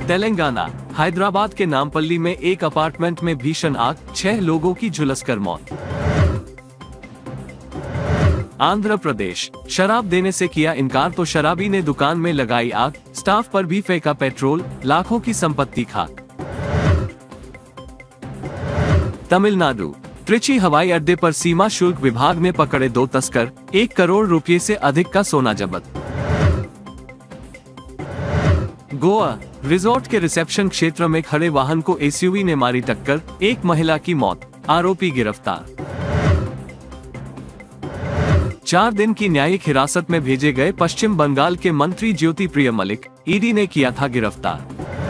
तेलंगाना, हैदराबाद के नामपल्ली में एक अपार्टमेंट में भीषण आग, 6 लोगों की झुलसकर मौत। आंध्र प्रदेश, शराब देने से किया इनकार तो शराबी ने दुकान में लगाई आग, स्टाफ पर भी फेंका पेट्रोल, लाखों की संपत्ति खाक। तमिलनाडु, त्रिची हवाई अड्डे पर सीमा शुल्क विभाग ने पकड़े 2 तस्कर, 1 करोड़ रुपए से अधिक का सोना जब्त। गोवा, रिजॉर्ट के रिसेप्शन क्षेत्र में खड़े वाहन को एसयूवी ने मारी टक्कर, 1 महिला की मौत, आरोपी गिरफ्तार। 4 दिन की न्यायिक हिरासत में भेजे गए पश्चिम बंगाल के मंत्री ज्योतिप्रिय मलिक, ईडी ने किया था गिरफ्तार।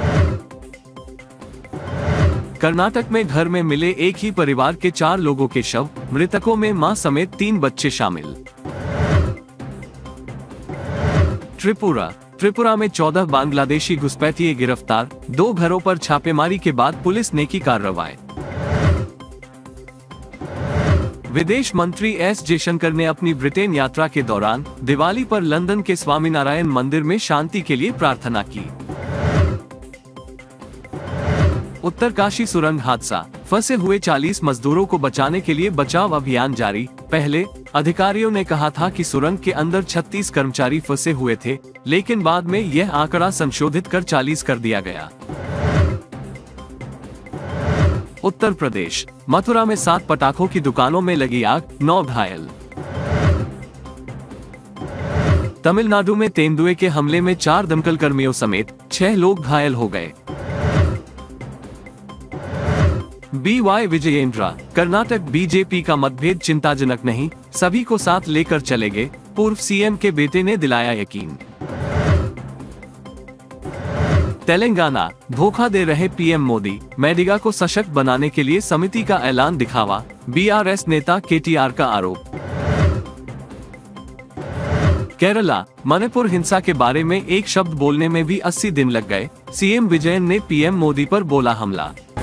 कर्नाटक में घर में मिले एक ही परिवार के 4 लोगों के शव, मृतकों में मां समेत 3 बच्चे शामिल। त्रिपुरा में 14 बांग्लादेशी घुसपैठिए गिरफ्तार, 2 घरों पर छापेमारी के बाद पुलिस ने की कार्रवाई। विदेश मंत्री एस जयशंकर ने अपनी ब्रिटेन यात्रा के दौरान दिवाली पर लंदन के स्वामीनारायण मंदिर में शांति के लिए प्रार्थना की। उत्तरकाशी सुरंग हादसा, फंसे हुए 40 मजदूरों को बचाने के लिए बचाव अभियान जारी। पहले अधिकारियों ने कहा था कि सुरंग के अंदर 36 कर्मचारी फंसे हुए थे, लेकिन बाद में यह आंकड़ा संशोधित कर 40 कर दिया गया। उत्तर प्रदेश, मथुरा में 7 पटाखों की दुकानों में लगी आग, 9 घायल। तमिलनाडु में तेंदुए के हमले में 4 दमकल कर्मियों समेत 6 लोग घायल हो गए। BY विजयेंद्रा, कर्नाटक बीजेपी का मतभेद चिंताजनक नहीं, सभी को साथ लेकर चलेंगे, पूर्व सीएम के बेटे ने दिलाया यकीन। तेलंगाना, धोखा दे रहे पीएम मोदी, मेडिका को सशक्त बनाने के लिए समिति का ऐलान दिखावा, बीआरएस नेता केटीआर का आरोप। केरला, मणिपुर हिंसा के बारे में एक शब्द बोलने में भी 80 दिन लग गए, सीएम विजयन ने पीएम मोदी पर बोला हमला।